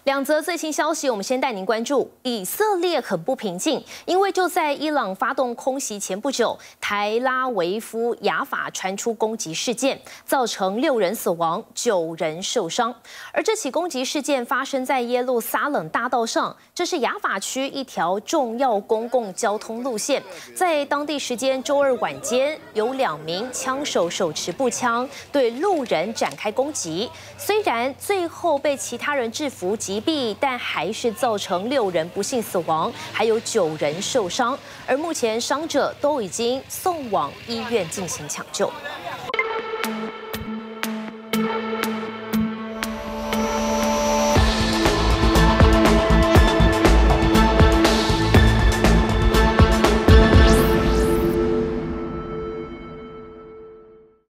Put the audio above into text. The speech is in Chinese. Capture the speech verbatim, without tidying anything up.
两则最新消息，我们先带您关注。以色列很不平静，因为就在伊朗发动空袭前不久，台拉维夫雅法传出攻击事件，造成六人死亡、九人受伤。而这起攻击事件发生在耶路撒冷大道上，这是雅法区一条重要公共交通路线。在当地时间周二晚间，有两名枪手手持步枪对路人展开攻击，虽然最后被其他人制服击毙，但还是造成六人不幸死亡，还有九人受伤。而目前伤者都已经送往医院进行抢救。